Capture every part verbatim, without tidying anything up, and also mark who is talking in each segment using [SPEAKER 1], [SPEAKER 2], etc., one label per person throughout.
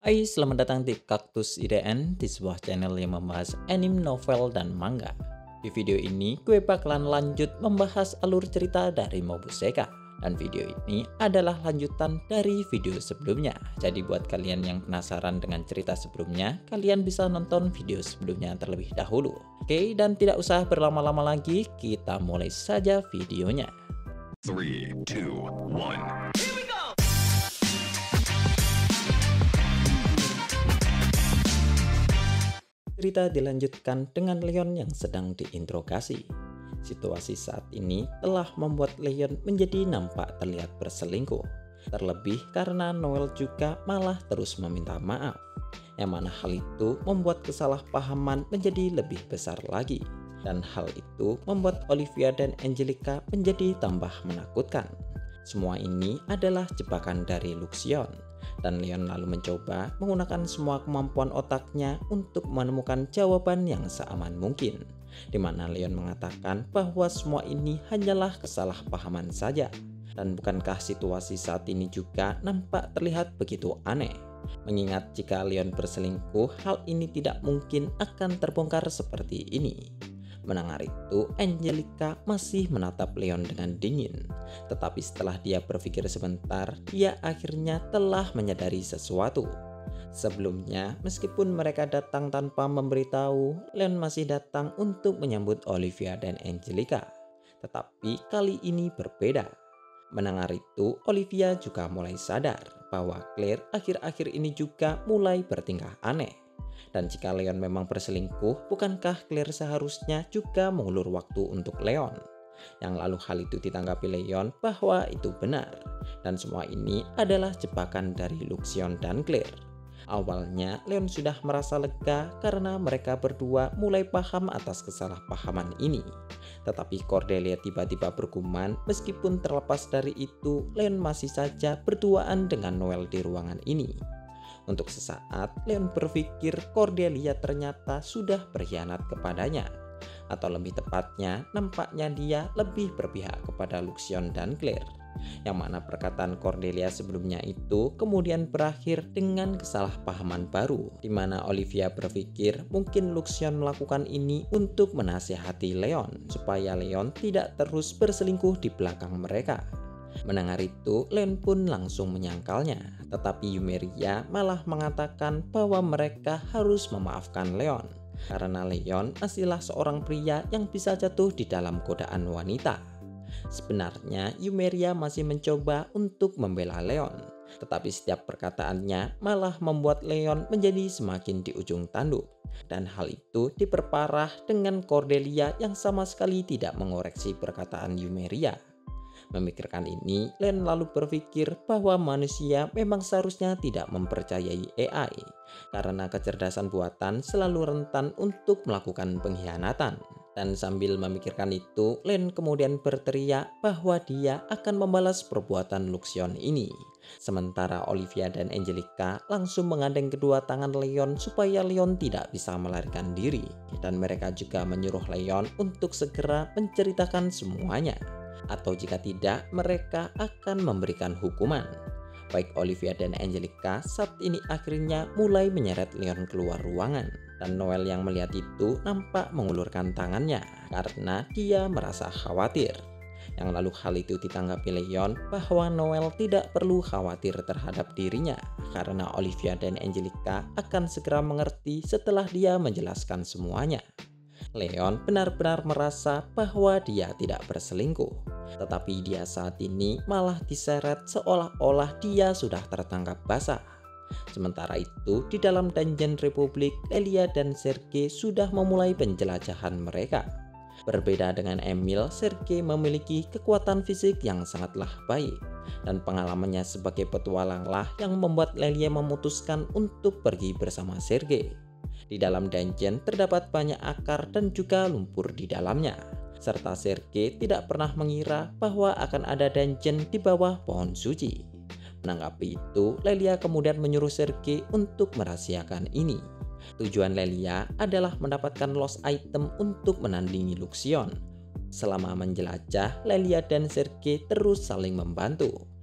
[SPEAKER 1] Hai, selamat datang di Kaktus I D N, di sebuah channel yang membahas anime, novel, dan manga. Di video ini, gue bakalan lanjut membahas alur cerita dari Mobuseka. Dan video ini adalah lanjutan dari video sebelumnya. Jadi buat kalian yang penasaran dengan cerita sebelumnya, kalian bisa nonton video sebelumnya terlebih dahulu. Oke, dan tidak usah berlama-lama lagi, kita mulai saja videonya.
[SPEAKER 2] three, two, one.
[SPEAKER 1] Cerita dilanjutkan dengan Leon yang sedang diinterogasi. Situasi saat ini telah membuat Leon menjadi nampak terlihat berselingkuh. Terlebih karena Noel juga malah terus meminta maaf. Yang mana hal itu membuat kesalahpahaman menjadi lebih besar lagi. Dan hal itu membuat Olivia dan Angelica menjadi tambah menakutkan. Semua ini adalah jebakan dari Luxion. Dan Leon lalu mencoba menggunakan semua kemampuan otaknya untuk menemukan jawaban yang seaman mungkin. Di mana Leon mengatakan bahwa semua ini hanyalah kesalahpahaman saja. Dan bukankah situasi saat ini juga nampak terlihat begitu aneh? Mengingat jika Leon berselingkuh, hal ini tidak mungkin akan terbongkar seperti ini. Mendengar itu, Angelica masih menatap Leon dengan dingin. Tetapi setelah dia berpikir sebentar, dia akhirnya telah menyadari sesuatu. Sebelumnya, meskipun mereka datang tanpa memberitahu, Leon masih datang untuk menyambut Olivia dan Angelica. Tetapi kali ini berbeda. Mendengar itu, Olivia juga mulai sadar bahwa Claire akhir-akhir ini juga mulai bertingkah aneh. Dan jika Leon memang berselingkuh, bukankah Claire seharusnya juga mengulur waktu untuk Leon? Yang lalu hal itu ditanggapi Leon bahwa itu benar. Dan semua ini adalah jebakan dari Luxion dan Claire. Awalnya Leon sudah merasa lega karena mereka berdua mulai paham atas kesalahpahaman ini. Tetapi Cordelia tiba-tiba bergumam, meskipun terlepas dari itu, Leon masih saja berduaan dengan Noel di ruangan ini. Untuk sesaat, Leon berpikir Cordelia ternyata sudah berkhianat kepadanya. Atau lebih tepatnya, nampaknya dia lebih berpihak kepada Luxion dan Claire. Yang mana perkataan Cordelia sebelumnya itu kemudian berakhir dengan kesalahpahaman baru. Di mana Olivia berpikir mungkin Luxion melakukan ini untuk menasihati Leon, supaya Leon tidak terus berselingkuh di belakang mereka. Mendengar itu, Leon pun langsung menyangkalnya. Tetapi Yumeria malah mengatakan bahwa mereka harus memaafkan Leon. Karena Leon masihlah seorang pria yang bisa jatuh di dalam godaan wanita. Sebenarnya Yumeria masih mencoba untuk membela Leon. Tetapi setiap perkataannya malah membuat Leon menjadi semakin di ujung tanduk. Dan hal itu diperparah dengan Cordelia yang sama sekali tidak mengoreksi perkataan Yumeria. Memikirkan ini, Leon lalu berpikir bahwa manusia memang seharusnya tidak mempercayai A I karena kecerdasan buatan selalu rentan untuk melakukan pengkhianatan. Dan sambil memikirkan itu, Leon kemudian berteriak bahwa dia akan membalas perbuatan Luxion ini. Sementara Olivia dan Angelica langsung menggandeng kedua tangan Leon supaya Leon tidak bisa melarikan diri. Dan mereka juga menyuruh Leon untuk segera menceritakan semuanya. Atau jika tidak, mereka akan memberikan hukuman. Baik Olivia dan Angelica saat ini akhirnya mulai menyeret Leon keluar ruangan. Dan Noel yang melihat itu nampak mengulurkan tangannya karena dia merasa khawatir. Yang lalu hal itu ditanggapi Leon bahwa Noel tidak perlu khawatir terhadap dirinya karena Olivia dan Angelica akan segera mengerti setelah dia menjelaskan semuanya. Leon benar-benar merasa bahwa dia tidak berselingkuh. Tetapi dia saat ini malah diseret seolah-olah dia sudah tertangkap basah. Sementara itu, di dalam dungeon Republik, Lelia dan Sergei sudah memulai penjelajahan mereka. Berbeda dengan Emil, Sergei memiliki kekuatan fisik yang sangatlah baik. Dan pengalamannya sebagai petualanglah yang membuat Lelia memutuskan untuk pergi bersama Sergei. Di dalam dungeon terdapat banyak akar dan juga lumpur di dalamnya. Serta Sergei tidak pernah mengira bahwa akan ada dungeon di bawah pohon suci. Menanggapi itu, Lelia kemudian menyuruh Sergei untuk merahasiakan ini. Tujuan Lelia adalah mendapatkan lost item untuk menandingi Luxion. Selama menjelajah, Lelia dan Sergei terus saling membantu.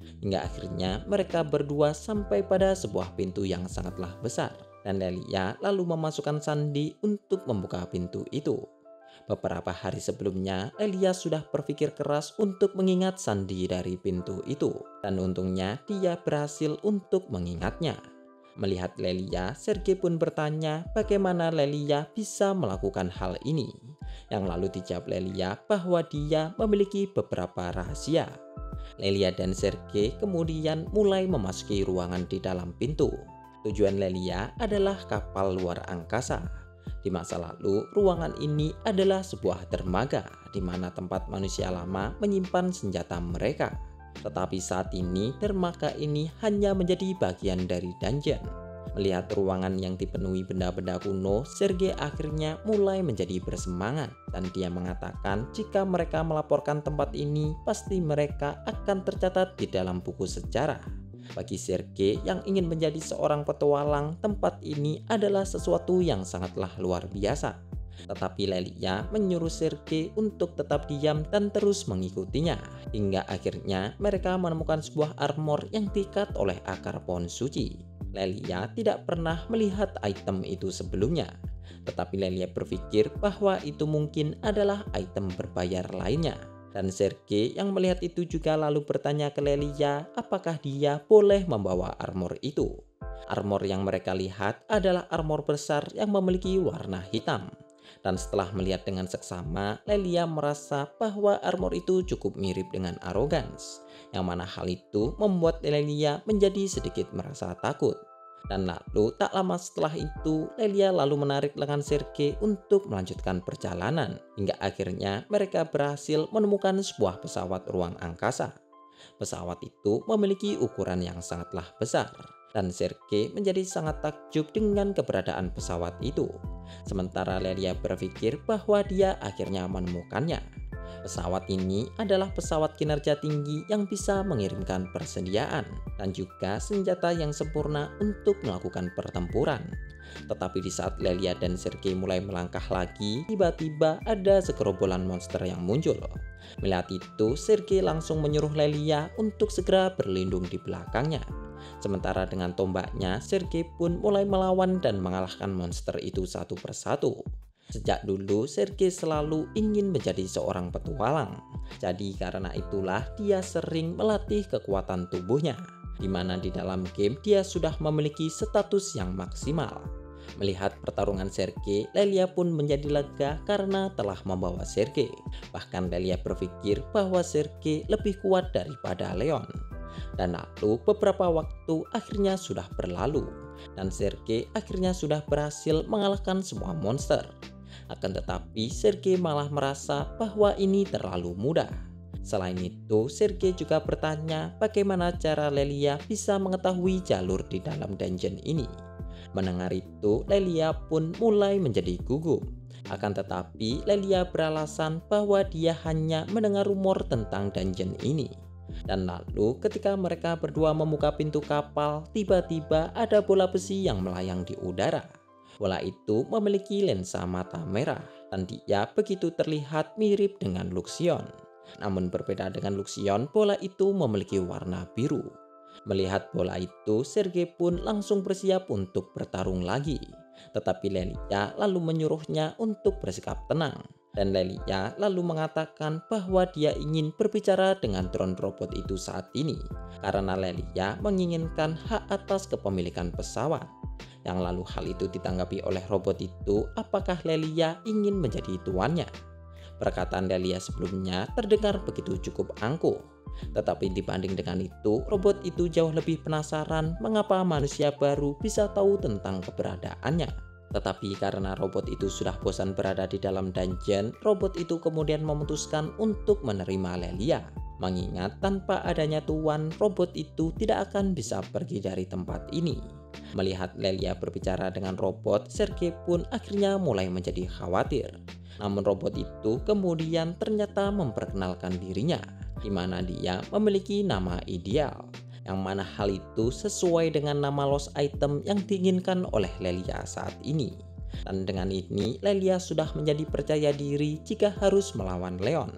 [SPEAKER 1] Hingga akhirnya mereka berdua sampai pada sebuah pintu yang sangatlah besar. Dan Lelia lalu memasukkan sandi untuk membuka pintu itu. Beberapa hari sebelumnya, Lelia sudah berpikir keras untuk mengingat sandi dari pintu itu. Dan untungnya dia berhasil untuk mengingatnya. Melihat Lelia, Sergei pun bertanya bagaimana Lelia bisa melakukan hal ini. Yang lalu dijawab Lelia bahwa dia memiliki beberapa rahasia. Lelia dan Sergei kemudian mulai memasuki ruangan di dalam pintu. Tujuan Lelia adalah kapal luar angkasa. Di masa lalu, ruangan ini adalah sebuah dermaga di mana tempat manusia lama menyimpan senjata mereka. Tetapi saat ini, dermaga ini hanya menjadi bagian dari dungeon. Melihat ruangan yang dipenuhi benda-benda kuno, Sergei akhirnya mulai menjadi bersemangat. Dan dia mengatakan jika mereka melaporkan tempat ini, pasti mereka akan tercatat di dalam buku sejarah. Bagi Sergei yang ingin menjadi seorang petualang, tempat ini adalah sesuatu yang sangatlah luar biasa. Tetapi Lelia menyuruh Sergei untuk tetap diam dan terus mengikutinya. Hingga akhirnya mereka menemukan sebuah armor yang diikat oleh akar pohon suci. Lelia tidak pernah melihat item itu sebelumnya. Tetapi Lelia berpikir bahwa itu mungkin adalah item berbayar lainnya. Dan Sergei yang melihat itu juga lalu bertanya ke Lelia apakah dia boleh membawa armor itu. Armor yang mereka lihat adalah armor besar yang memiliki warna hitam. Dan setelah melihat dengan seksama, Lelia merasa bahwa armor itu cukup mirip dengan Arrogance. Yang mana hal itu membuat Lelia menjadi sedikit merasa takut. Dan lalu tak lama setelah itu, Lelia lalu menarik lengan Sergei untuk melanjutkan perjalanan. Hingga akhirnya mereka berhasil menemukan sebuah pesawat ruang angkasa. Pesawat itu memiliki ukuran yang sangatlah besar. Dan Sergei menjadi sangat takjub dengan keberadaan pesawat itu. Sementara Lelia berpikir bahwa dia akhirnya menemukannya. Pesawat ini adalah pesawat kinerja tinggi yang bisa mengirimkan persediaan dan juga senjata yang sempurna untuk melakukan pertempuran. Tetapi di saat Lelia dan Sergei mulai melangkah lagi, tiba-tiba ada segerombolan monster yang muncul. Melihat itu, Sergei langsung menyuruh Lelia untuk segera berlindung di belakangnya. Sementara dengan tombaknya, Sergei pun mulai melawan dan mengalahkan monster itu satu persatu. Sejak dulu Sergei selalu ingin menjadi seorang petualang. Jadi karena itulah dia sering melatih kekuatan tubuhnya, di mana di dalam game dia sudah memiliki status yang maksimal. Melihat pertarungan Sergei, Lelia pun menjadi lega karena telah membawa Sergei. Bahkan Lelia berpikir bahwa Sergei lebih kuat daripada Leon. Dan lalu beberapa waktu akhirnya sudah berlalu, dan Sergei akhirnya sudah berhasil mengalahkan semua monster. Akan tetapi Sergei malah merasa bahwa ini terlalu mudah. Selain itu, Sergei juga bertanya bagaimana cara Lelia bisa mengetahui jalur di dalam dungeon ini. Mendengar itu, Lelia pun mulai menjadi gugup. Akan tetapi Lelia beralasan bahwa dia hanya mendengar rumor tentang dungeon ini. Dan lalu ketika mereka berdua membuka pintu kapal, tiba-tiba ada bola besi yang melayang di udara. Bola itu memiliki lensa mata merah dan dia begitu terlihat mirip dengan Luxion. Namun berbeda dengan Luxion, bola itu memiliki warna biru. Melihat bola itu, Sergei pun langsung bersiap untuk bertarung lagi. Tetapi Lelia lalu menyuruhnya untuk bersikap tenang. Dan Lelia lalu mengatakan bahwa dia ingin berbicara dengan drone robot itu saat ini. Karena Lelia menginginkan hak atas kepemilikan pesawat. Yang lalu hal itu ditanggapi oleh robot itu, apakah Lelia ingin menjadi tuannya? Perkataan Lelia sebelumnya terdengar begitu cukup angkuh. Tetapi dibanding dengan itu, robot itu jauh lebih penasaran mengapa manusia baru bisa tahu tentang keberadaannya. Tetapi karena robot itu sudah bosan berada di dalam dungeon, robot itu kemudian memutuskan untuk menerima Lelia. Mengingat tanpa adanya tuan, robot itu tidak akan bisa pergi dari tempat ini. Melihat Lelia berbicara dengan robot, Sergei pun akhirnya mulai menjadi khawatir. Namun robot itu kemudian ternyata memperkenalkan dirinya, di mana dia memiliki nama ideal, yang mana hal itu sesuai dengan nama lost item yang diinginkan oleh Lelia saat ini. Dan dengan ini Lelia sudah menjadi percaya diri jika harus melawan Leon.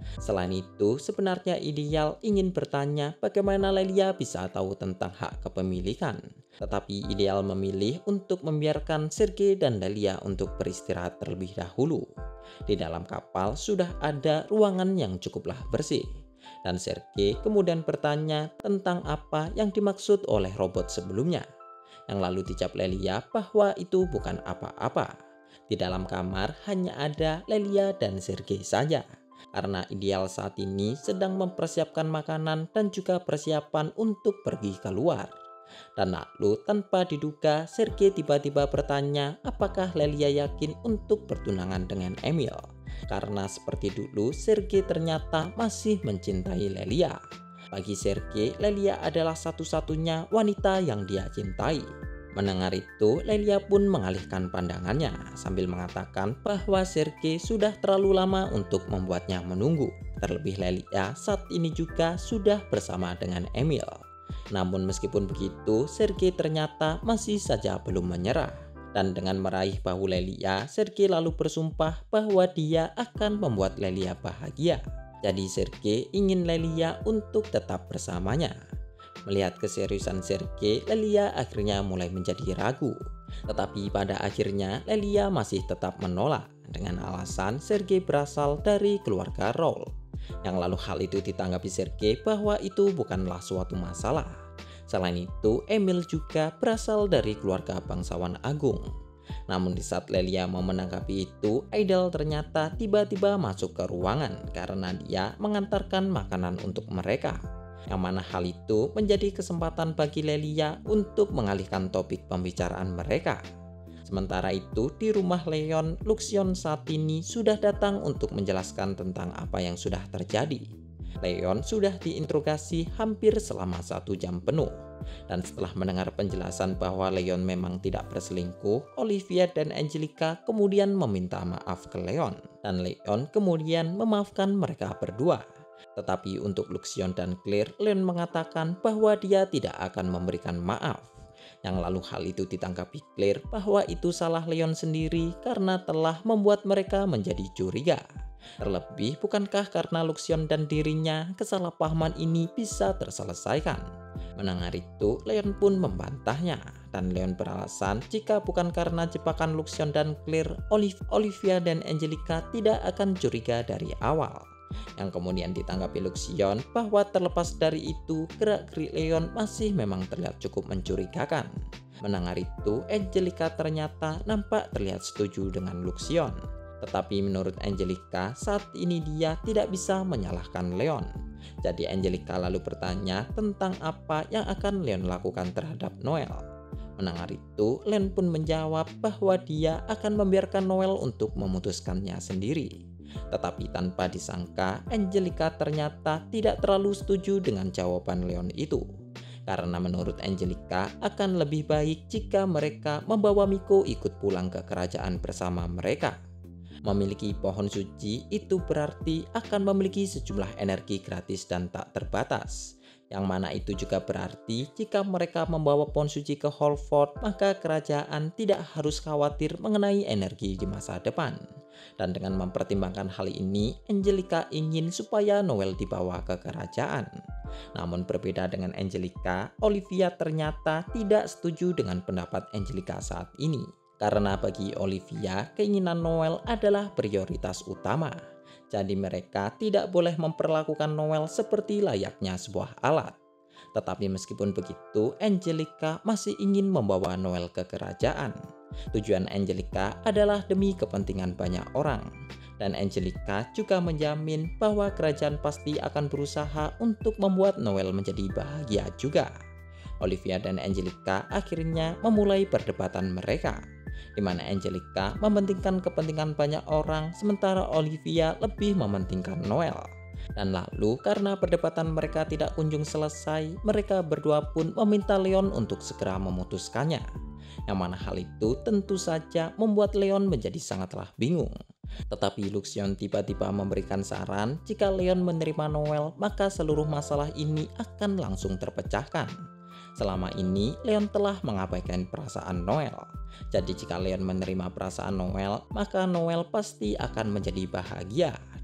[SPEAKER 1] Selain itu, sebenarnya Ideal ingin bertanya bagaimana Lelia bisa tahu tentang hak kepemilikan. Tetapi Ideal memilih untuk membiarkan Sergei dan Lelia untuk beristirahat terlebih dahulu. Di dalam kapal sudah ada ruangan yang cukuplah bersih. Dan Sergei kemudian bertanya tentang apa yang dimaksud oleh robot sebelumnya. Yang lalu dijawab Lelia bahwa itu bukan apa-apa. Di dalam kamar hanya ada Lelia dan Sergei saja. Karena Ideal saat ini sedang mempersiapkan makanan dan juga persiapan untuk pergi keluar. Dan lalu tanpa diduga Sergei tiba-tiba bertanya apakah Lelia yakin untuk bertunangan dengan Emil. Karena seperti dulu Sergei ternyata masih mencintai Lelia. Bagi Sergei, Lelia adalah satu-satunya wanita yang dia cintai. Mendengar itu, Lelia pun mengalihkan pandangannya sambil mengatakan bahwa Sergei sudah terlalu lama untuk membuatnya menunggu. Terlebih Lelia saat ini juga sudah bersama dengan Emil. Namun meskipun begitu, Sergei ternyata masih saja belum menyerah. Dan dengan meraih bahu Lelia, Sergei lalu bersumpah bahwa dia akan membuat Lelia bahagia. Jadi Sergei ingin Lelia untuk tetap bersamanya. Melihat keseriusan Sergei, Lelia akhirnya mulai menjadi ragu. Tetapi pada akhirnya Lelia masih tetap menolak dengan alasan Sergei berasal dari keluarga Raul. Yang lalu hal itu ditanggapi Sergei bahwa itu bukanlah suatu masalah. Selain itu, Emil juga berasal dari keluarga bangsawan agung. Namun di saat Lelia mau menanggapi itu, Ideal ternyata tiba-tiba masuk ke ruangan karena dia mengantarkan makanan untuk mereka. Yang mana hal itu menjadi kesempatan bagi Lelia untuk mengalihkan topik pembicaraan mereka. Sementara itu di rumah Leon, Luxion saat ini sudah datang untuk menjelaskan tentang apa yang sudah terjadi. Leon sudah diinterogasi hampir selama satu jam penuh. Dan setelah mendengar penjelasan bahwa Leon memang tidak berselingkuh, Olivia dan Angelica kemudian meminta maaf ke Leon. Dan Leon kemudian memaafkan mereka berdua. Tetapi untuk Luxion dan Claire, Leon mengatakan bahwa dia tidak akan memberikan maaf. Yang lalu hal itu ditanggapi Claire bahwa itu salah Leon sendiri karena telah membuat mereka menjadi curiga. Terlebih bukankah karena Luxion dan dirinya kesalahpahaman ini bisa terselesaikan? Mendengar itu, Leon pun membantahnya. Dan Leon beralasan jika bukan karena jebakan Luxion dan Claire, Olivia dan Angelica tidak akan curiga dari awal. Yang kemudian ditanggapi Luxion bahwa terlepas dari itu, gerak-gerik Leon masih memang terlihat cukup mencurigakan. Mendengar itu, Angelica ternyata nampak terlihat setuju dengan Luxion. Tetapi menurut Angelica, saat ini dia tidak bisa menyalahkan Leon. Jadi Angelica lalu bertanya tentang apa yang akan Leon lakukan terhadap Noel. Mendengar itu, Leon pun menjawab bahwa dia akan membiarkan Noel untuk memutuskannya sendiri. Tetapi tanpa disangka, Angelica ternyata tidak terlalu setuju dengan jawaban Leon itu. Karena menurut Angelica akan lebih baik jika mereka membawa Miko ikut pulang ke kerajaan bersama mereka. Memiliki pohon suci itu berarti akan memiliki sejumlah energi gratis dan tak terbatas. Yang mana itu juga berarti jika mereka membawa pohon suci ke Holford, maka kerajaan tidak harus khawatir mengenai energi di masa depan. Dan dengan mempertimbangkan hal ini, Angelica ingin supaya Noel dibawa ke kerajaan. Namun berbeda dengan Angelica, Olivia ternyata tidak setuju dengan pendapat Angelica saat ini. Karena bagi Olivia, keinginan Noel adalah prioritas utama. Jadi mereka tidak boleh memperlakukan Noel seperti layaknya sebuah alat. Tetapi meskipun begitu, Angelica masih ingin membawa Noel ke kerajaan. Tujuan Angelica adalah demi kepentingan banyak orang. Dan Angelica juga menjamin bahwa kerajaan pasti akan berusaha untuk membuat Noel menjadi bahagia juga. Olivia dan Angelica akhirnya memulai perdebatan mereka, di mana Angelica mementingkan kepentingan banyak orang, sementara Olivia lebih mementingkan Noel. Dan lalu karena perdebatan mereka tidak kunjung selesai, mereka berdua pun meminta Leon untuk segera memutuskannya. Yang mana hal itu tentu saja membuat Leon menjadi sangatlah bingung. Tetapi Luxion tiba-tiba memberikan saran jika Leon menerima Noel, maka seluruh masalah ini akan langsung terpecahkan. Selama ini Leon telah mengabaikan perasaan Noel. Jadi jika Leon menerima perasaan Noel, maka Noel pasti akan menjadi bahagia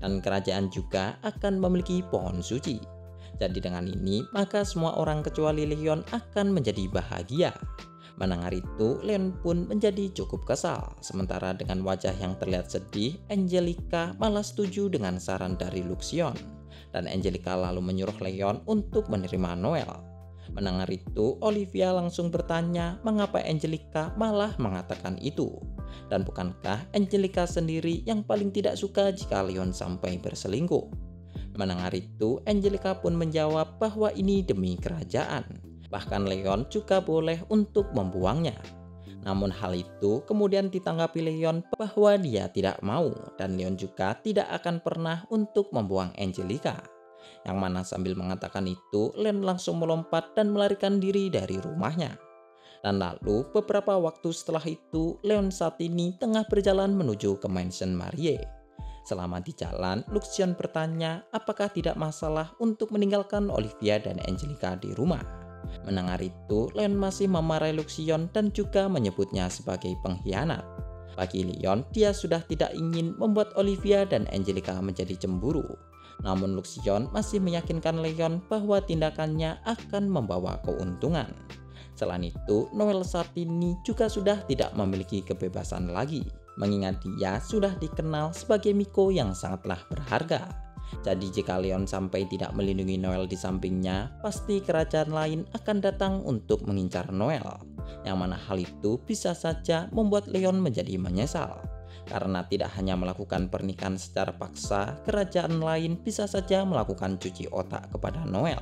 [SPEAKER 1] dan kerajaan juga akan memiliki pohon suci. Jadi dengan ini maka semua orang kecuali Leon akan menjadi bahagia. Mendengar itu, Leon pun menjadi cukup kesal. Sementara dengan wajah yang terlihat sedih, Angelica malah setuju dengan saran dari Luxion. Dan Angelica lalu menyuruh Leon untuk menerima Noel. Mendengar itu, Olivia langsung bertanya mengapa Angelica malah mengatakan itu. Dan bukankah Angelica sendiri yang paling tidak suka jika Leon sampai berselingkuh? Mendengar itu, Angelica pun menjawab bahwa ini demi kerajaan. Bahkan Leon juga boleh untuk membuangnya. Namun hal itu kemudian ditanggapi Leon bahwa dia tidak mau, dan Leon juga tidak akan pernah untuk membuang Angelica. Yang mana sambil mengatakan itu, Leon langsung melompat dan melarikan diri dari rumahnya. Dan lalu beberapa waktu setelah itu, Leon saat ini tengah berjalan menuju ke mansion Marie. Selama di jalan, Luxion bertanya apakah tidak masalah untuk meninggalkan Olivia dan Angelica di rumah. Mendengar itu, Leon masih memarahi Luxion dan juga menyebutnya sebagai pengkhianat. Bagi Leon, dia sudah tidak ingin membuat Olivia dan Angelica menjadi cemburu. Namun Luxion masih meyakinkan Leon bahwa tindakannya akan membawa keuntungan. Selain itu, Noel saat ini juga sudah tidak memiliki kebebasan lagi, mengingat dia sudah dikenal sebagai Miko yang sangatlah berharga. Jadi jika Leon sampai tidak melindungi Noel di sampingnya, pasti kerajaan lain akan datang untuk mengincar Noel. Yang mana hal itu bisa saja membuat Leon menjadi menyesal. Karena tidak hanya melakukan pernikahan secara paksa, kerajaan lain bisa saja melakukan cuci otak kepada Noel.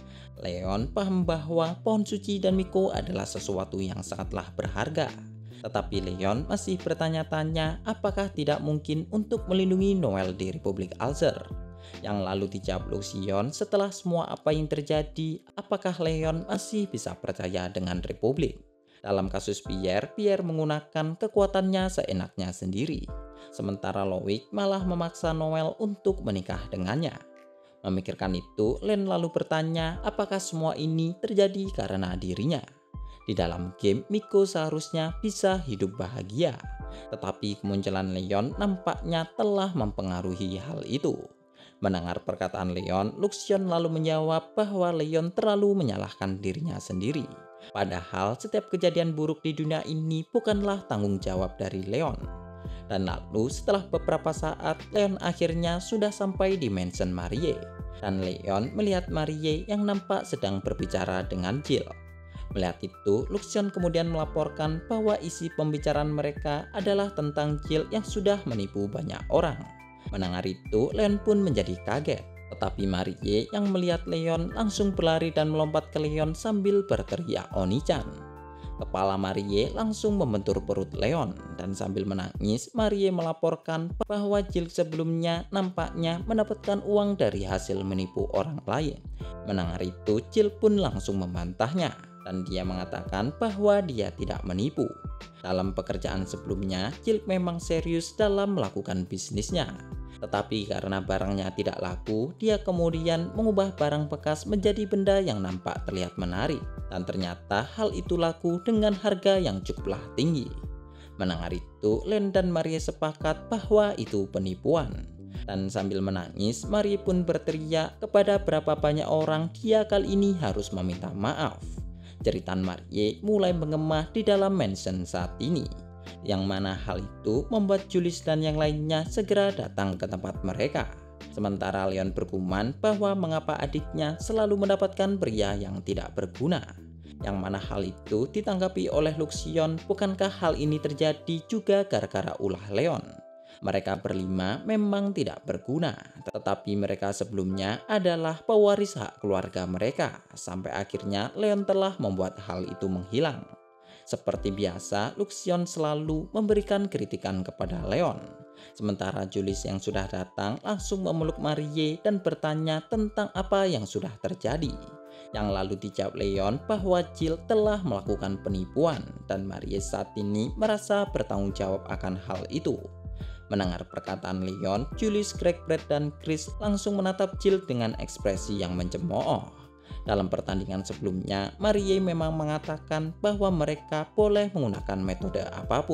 [SPEAKER 1] Leon paham bahwa pohon suci dan Miko adalah sesuatu yang sangatlah berharga. Tetapi Leon masih bertanya-tanya apakah tidak mungkin untuk melindungi Noel di Republik Alzer. Yang lalu dijawab Luxion setelah semua apa yang terjadi, apakah Leon masih bisa percaya dengan Republik? Dalam kasus Pierre, Pierre menggunakan kekuatannya seenaknya sendiri. Sementara Loic malah memaksa Noel untuk menikah dengannya. Memikirkan itu, Len lalu bertanya apakah semua ini terjadi karena dirinya. Di dalam game, Miko seharusnya bisa hidup bahagia. Tetapi kemunculan Leon nampaknya telah mempengaruhi hal itu. Mendengar perkataan Leon, Luxion lalu menjawab bahwa Leon terlalu menyalahkan dirinya sendiri. Padahal setiap kejadian buruk di dunia ini bukanlah tanggung jawab dari Leon. Dan lalu setelah beberapa saat, Leon akhirnya sudah sampai di mansion Marie. Dan Leon melihat Marie yang nampak sedang berbicara dengan Jill. Melihat itu, Luxion kemudian melaporkan bahwa isi pembicaraan mereka adalah tentang Jill yang sudah menipu banyak orang. Mendengar itu, Leon pun menjadi kaget. Tetapi Marie yang melihat Leon langsung berlari dan melompat ke Leon sambil berteriak Oni-chan. Kepala Marie langsung membentur perut Leon, dan sambil menangis Marie melaporkan bahwa Jill sebelumnya nampaknya mendapatkan uang dari hasil menipu orang lain. Mendengar itu, Jill pun langsung membantahnya, dan dia mengatakan bahwa dia tidak menipu. Dalam pekerjaan sebelumnya, Jill memang serius dalam melakukan bisnisnya. Tetapi karena barangnya tidak laku, dia kemudian mengubah barang bekas menjadi benda yang nampak terlihat menarik. Dan ternyata hal itu laku dengan harga yang cukuplah tinggi. Mendengar itu, Len dan Marie sepakat bahwa itu penipuan. Dan sambil menangis, Marie pun berteriak kepada berapa banyak orang dia kali ini harus meminta maaf. Jeritan Marie mulai mengemah di dalam mansion saat ini. Yang mana hal itu membuat Julius dan yang lainnya segera datang ke tempat mereka. Sementara Leon bergumam bahwa mengapa adiknya selalu mendapatkan pria yang tidak berguna. Yang mana hal itu ditanggapi oleh Luxion, bukankah hal ini terjadi juga gara-gara ulah Leon? Mereka berlima memang tidak berguna, tetapi mereka sebelumnya adalah pewaris hak keluarga mereka. Sampai akhirnya Leon telah membuat hal itu menghilang. Seperti biasa, Luxion selalu memberikan kritikan kepada Leon. Sementara Julius yang sudah datang langsung memeluk Marie dan bertanya tentang apa yang sudah terjadi. Yang lalu dijawab Leon bahwa Jill telah melakukan penipuan dan Marie saat ini merasa bertanggung jawab akan hal itu. Mendengar perkataan Leon, Julius, Greg, Brad, dan Chris langsung menatap Jill dengan ekspresi yang mencemooh. Dalam pertandingan sebelumnya, Marie memang mengatakan bahwa mereka boleh menggunakan metode apapun.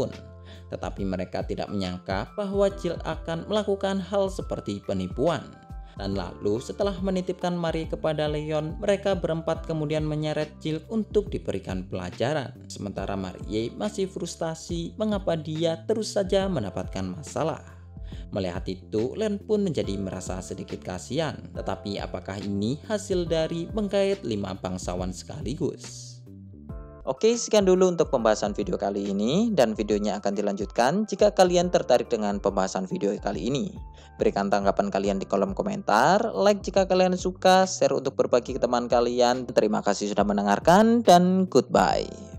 [SPEAKER 1] Tetapi mereka tidak menyangka bahwa Jill akan melakukan hal seperti penipuan. Dan lalu setelah menitipkan Marie kepada Leon, mereka berempat kemudian menyeret Jill untuk diberikan pelajaran. Sementara Marie masih frustasi mengapa dia terus saja mendapatkan masalah. Melihat itu, Leon pun menjadi merasa sedikit kasihan. Tetapi apakah ini hasil dari menggait lima bangsawan sekaligus? Oke, sekian dulu untuk pembahasan video kali ini, dan videonya akan dilanjutkan jika kalian tertarik dengan pembahasan video kali ini. Berikan tanggapan kalian di kolom komentar, like jika kalian suka, share untuk berbagi ke teman kalian. Terima kasih sudah mendengarkan, dan goodbye.